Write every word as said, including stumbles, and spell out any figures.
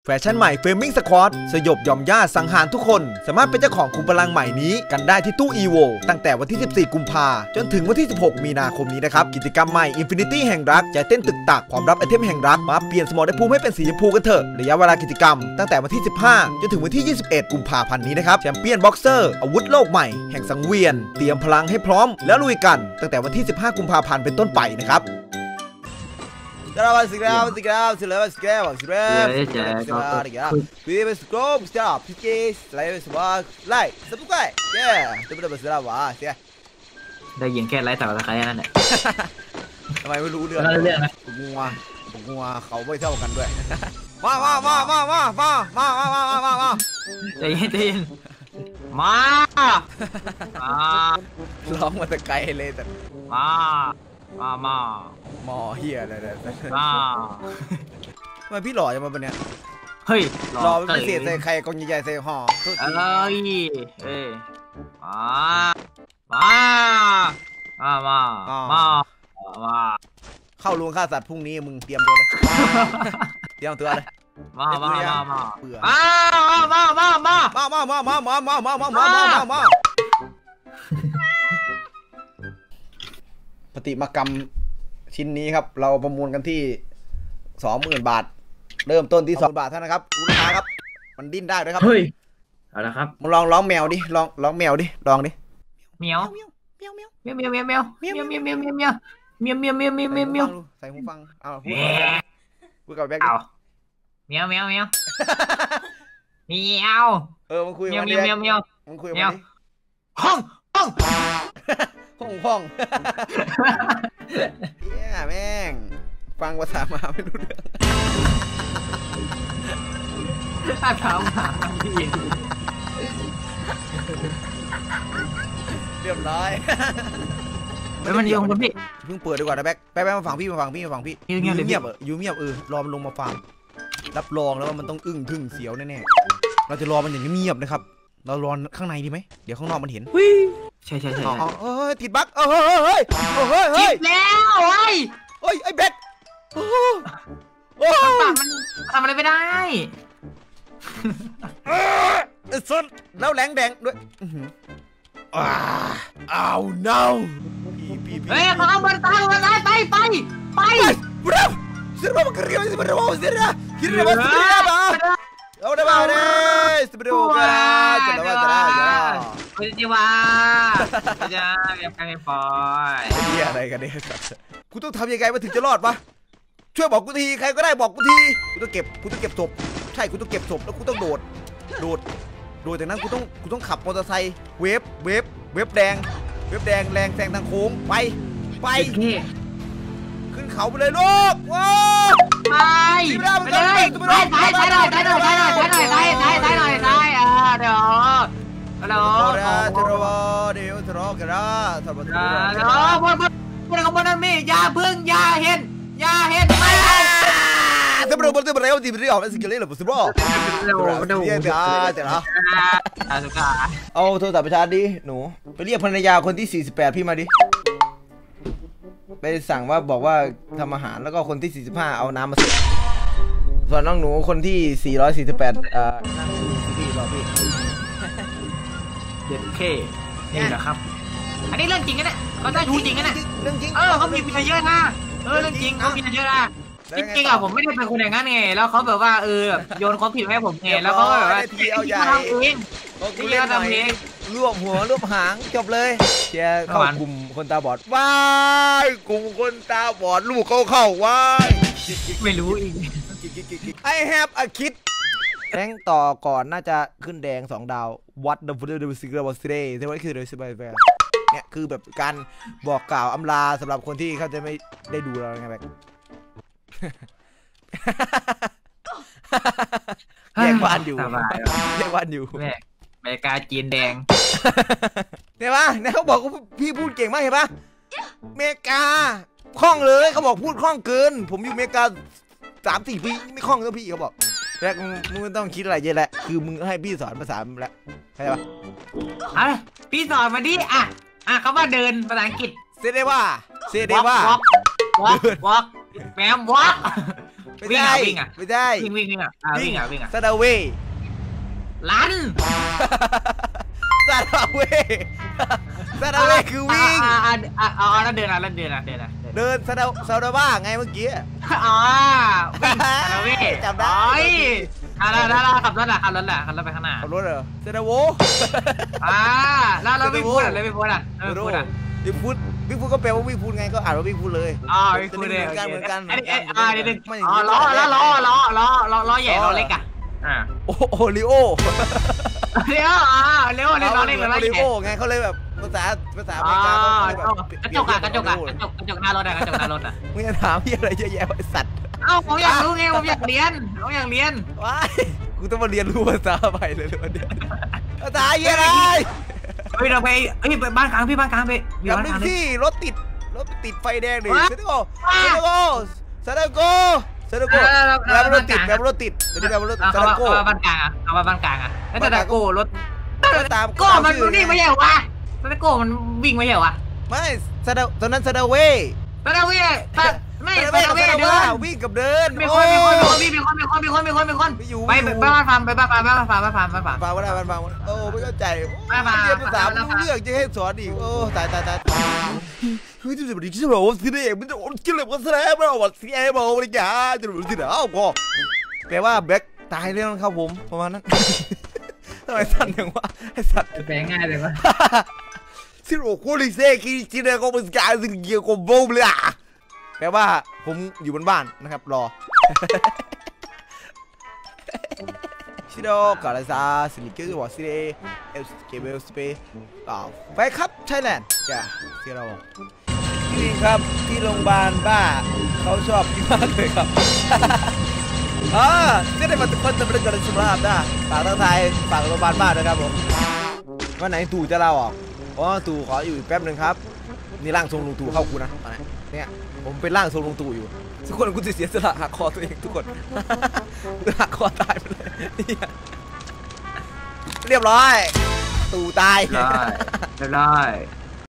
แฟชั่นใหม่เฟรมมิ่งสควอตสยบยอมย่าสังหารทุกคนสามารถเป็นเจ้าของคุมพลังใหม่นี้กันได้ที่ตู้ อี โว ตั้งแต่วันที่สิบสี่กุมภาจนถึงวันที่สิบหกมีนาคมนี้นะครับกิจกรรมใหม่ Infinity แห่งรักใจเต้นตึกตักความรับไอเทมแห่งรักมาเปลี่ยนสมรภูมิให้เป็นสีชมพูกันเถอะระยะเวลากิจกรรมตั้งแต่วันที่สิบห้าจนถึงวันที่ยี่สิบเอ็ดกุมภาพันธ์นี้นะครับแชมเปี้ยนบ็อกเซอร์อาวุธโลกใหม่แห่งสังเวียนเตรียมพลังให้พร้อมแล้วลุยกันตั้งแต่วันที่สิบห้ากุมภาพันธ์เป็นต้นไปนะครับSekarang sekarang sekarang sekarang sekarang sekarang sekarang Pilih skop sekarang Pilih selain sebuah like subscribe yeah จะไม่ได้มาsekarangวะเสียได้ยินแค่ไลฟ์แต่ละใครนั่นแหละทำไมไม่รู้เรื่องเรื่องนะงัวงัวเขาไม่เท่ากันด้วยมามามามามามามามามามามาใจเย็นใจเย็นมาร้องมาแต่ไกลเลยแต่มามามาหมอเฮียอะไรเนี่ยมาทำไมพี่หล่อจังมาเป็นเนี้ยเฮ้ยหล่อเป็นพิเศษใส่ใครกองใหญ่ๆใส่ห่อเอ้ยเอ้ยมามามามามามาเข้าลวงฆ่าสัตว์พรุ่งนี้มึงเตรียมตัวเลยเตรียมตัวเลยมามามามาเบื่อมามามามามามามามามามามามามามามาปฏิมากรรมชิ้นนี้ครับเราประมูลกันที่สองหมื่นบาทเริ่มต้นที่สองบาทเท่านั้นครับคุณลูกค้าครับมันดิ้นได้ด้วยครับเฮ้ยเอาละครับมึงลองร้องแมวดิลองร้องแมวดิลองดิเมียวเมียวเมียวเมียวเมียวเมียวเมียวเมียวเมียวเมียวเมียวเมียวเมียวเมียวเมียวเมียวเมียวเมียวเมียวใส่หูฟังเอาคุยกับแบ็คเมียวเมียวเมียวเมียวเออมึงคุยเมียวเมียวเมียวเมียวมึงคุยกับห้องห้องห้องห้องเฮียแม่งฟังภาษามาไม่รู้เรื่องถ้าถามหาพี่เรียบร้อยแล้วมันยงกันพี่เพิ่งเปิดดีกว่านะแบ็คแป๊บๆมาฟังพี่มาฟังพี่มาฟังพี่เงียบเงียบเอออยู่เงียบเออรอมันลงมาฟังรับรองแล้วว่ามันต้องอึ้งทึ่งเสียวแน่ๆเราจะรอมันอย่างเงียบนะครับเรารอข้างในดีไหมเดี๋ยวข้างนอกมันเห็นใช่ใช่ใช่เออติดบั๊กเออเฮ้ยเฮ้ยเฮ้ยแล้วเฮ้ยเฮ้ยไอ้แบ็คโอ้มันทำอะไรไม่ได้เออสุดแล้วแหลงแดงด้วยอ้าว no เฮ้ยเขาเอาบอลตายบอลตายไปไปไปบราฟเสียบ้ามันกระเรียบเสียบ้าเสียบ้ากินเรียบเสียบ้าเอาได้บ้าเลยเสียบ้ากันจะแล้วจะแล้วจะแล้วไปดีว่าจะเรียบกันไม่พอเฮียอะไรกันเนี่ยกูต้องทำยังไงมาถึงจะรอดปะช่วยบอกกูทีใครก็ได้บอกกูทีกูต้องเก็บกูต้องเก็บศพใช่กูต้องเก็บศพแล้วกูต้องโดดโดดโดดจากนั้นกูต้องกูต้องขับมอเตอร์ไซค์เวฟเวฟเวฟแดงเวฟแดงแรงแซงทางโค้งไปไปขึ้นเขาไปเลยลูกว้าวไปไปเลยไปไปไปหน่อยไปหน่อยไปหน่อยไปหน่อยไปไปไปหน่อยไปอ่ะเดี๋ยวฮัลโหลเดี๋ยวเดี๋ยวทะเลาะกันนะทะเลาะกันนะเดี๋ยวบนบนบนบนนั่นมีอย่าพึ่งอย่าเห็นอย่าเห็นไม่เดี๋ยวเดี๋ยวเดี๋ยวเดี๋ยวเดี๋ยวเดี๋ยวสิ่งนี้เหรอผมสิบล้อเดี๋ยวเดี๋ยวเดี๋ยวเดี๋ยวเดี๋ยวเอาโทรศัพท์ประชาดิหนูไปเรียกภรรยาคนที่สี่สิบแปดพี่มาดิไปสั่งว่าบอกว่าทำอาหารแล้วก็คนที่สี่สิบห้าเอาน้ำมาสิส่วนน้องหนูคนที่สี่ร้อยสี่สิบแปดอ่านั่งพี่รอพี่เด็ดเคนี่แหละครับอันนี้เรื่องจริงนะเนี่ยเขาได้ดูจริงนะเนี่ยเรื่องจริงเออเขามีพิเยอะนะเออเรื่องจริงเขามีเยอะนะจริงๆอ่ะผมไม่ได้เป็นคนอย่างนั้นไงแล้วเขาแบบว่าเออโยนความผิดให้ผมไงแล้วเขาแบบว่าทีเอาใหญ่ทำเองทีเอาทำเองรวบหัวรวบหางจบเลยเชียร์เข้ากลุ่มคนตาบอดว้ายกลุ่มคนตาบอดลูกเขาเข้าว้ายไม่รู้อีก I have a kid แรงต่อก่อนน่าจะขึ้นแดงสองดาว What the fuck the secret was today แต่ว่าคือเลยสบายแวร์เนี่ยคือแบบการบอกกล่าวอำลาสำหรับคนที่เขาจะไม่ได้ดูเราไงแบบแยกบ้านอยู่แยกบ้านอยู่อเมริกาจีนแดงเนี่ยปะเนี่ยเขาบอกพี่พูดเก่งมากเห็นปะอเมริกาคล่องเลยเขาบอกพูดคล่องเกินผมอยู่อเมริกาสามสี่ปีไม่คล่องเท่าพี่เขาบอกแรกมึงไม่ต้องคิดอะไรเยอะแหละคือมึงให้พี่สอนภาษาแล้วเข้าใจปะอ่ะพี่สอนมาดิอ่ะอ่ะเขาว่าเดินภาษาอังกฤษเซเดว่าเซเดว่า walk walk แมม walk วิ่งอ่ะวิ่งอ่ะไม่ใช่วิ่งวิ่งวิ่งอ่ะวิ่งอ่ะวิ่งอ่ะซาดาเวลันซาดาเวซาดาเวคือวิ่งอ่าอ่าอ่าอ่าแล้วเดินอ่ะแล้วเดินอ่ะเดินอ่ะเดินซาดาซาดาว่าไงเมื่อกี้อ๋อวิ่งแล้ววิ่งจำได้อ่าแล้วแล้วขับรถอ่ะขับรถอ่ะขับรถไปข้างหน้าขับรถเหรอซาดาโวอ่าแล้วเราไม่พูดอ่ะเลยไม่พูดอ่ะไม่พูดอ่ะวิ่งพูดวิ่งพูดก็แปลว่าวิ่งพูดไงก็อ่านว่าวิ่งพูดเลยอ๋อไม่พูดเลยเหมือนกันเหมือนกันอันนี้อ่าเดี๋ยวเดี๋ยวไม่อ๋อล้อแล้วล้อล้อล้อล้อล้อใหญ่ล้อเล็กอ่ะอ่าโอโอริโอเลี้ยวอ่าเลี้ยวเลี้ยวล้อเล็กล้อโอใหริญ่โอไงเขาเลยแบบภาษาภาษาอเมอ๋อริกาเขาเลยแบบกระจกอ่ะกระจกอ่ะกระจกกระจกกระจกหน้ารถอ่ะกระจกหน้ารถอ่ะมึงจะถามพี่อะไรเยอะแยะไอ้สัตว์เอ้าผมอยากรู้ไงผมอยากเรียนผมอยากเรียนว้ายกูต้องมาเรียนรู้ภาษาใหม่เลยวันเนี้ยภาษาเหี้ยอะไรเฮ้ยเราไปเฮ้ยบ้านกลางพี่บ้านกลางไปอย่าบ้านไม่กลางพี่รถติดรถติดไฟแดงดิว้าเซนโกเซนโกเซนโกเซนโกแบบรถติดแบบรถติดเดี๋ยวนี้แบบรถเอาเซเขานว่าโกเอาบ้านกลางอ่ะเอาบ้านกลางอ่ะแล้วแต่โก้รถตามโก้มันนี่ไม่ใช่เหรอวะแต่โก้มันวิ่งไม่ใช่เหรอวะไม่ซาดาตอนนั้นซาดาเวแต่เราวิ่งไม่ซาแต่ดาเวเรากับวิ่งซาดาเดิว่าน วิ่งกับเดินมีคนมีคนมีคนมีคนมีคนมีคนมีคนมีคนไม่อยู่ไปไปบ้านฟาร์มไปบ้านฟาร์มบ้านฟาร์มบ้านฟาร์มบ้านฟาร์มฟังว่าได้ฟังว่าโอ้ไม่เข้าใจไม่ฟังเรียนภาษาไม่รู้เรื่องจะให้สอนอีกโอ้ตายตายตายเฮ้ยจะเป็นที่เราสิเนี่ยมันจะกินเลยมันแสดงเราว่าเสียเราเลยจ้าจะรู้สิเนี่ยอ้าวก็แปลว่าแบ็คตายเรื่องครับผมประมาณนั้นทำไมสั่นอย่างว่าไอ้สัตว์แปลง่ายเลยวะสิโรโคลิเซ่คิจิเนโกมันสกายสิเกียวโกโบเลยอ่ะแปลว่าผมอยู่บนบ้านนะครับรอซิโดกาลาซาสิลิเกอร์วอซิเดเอลสเกเบลสเปอ้าวไปครับไทยแลนด์จ้ะที่เราที่ครับที่โรงพยาบาลบ้าเขาชอบกินมากเลยครับอ่าก็ได้มาทุกคนจะไม่ได้กันสุภาพนะฝากทางไทยฝากโรงพยาบาลบ้าด้วยครับผมวันไหนตู่จะเล่าออกอ๋อตู่ขออยู่แป๊บหนึ่งครับนี่ร่างทรงลุงตู่เข้ากูนะเนี่ยผมเป็นร่างทรงลุงตู่อยู่ทุกคนกูจะเสียสละหักคอตัวเองทุกคนหักคอตายไปเลยเรียบร้อยตู่ตายได้ได้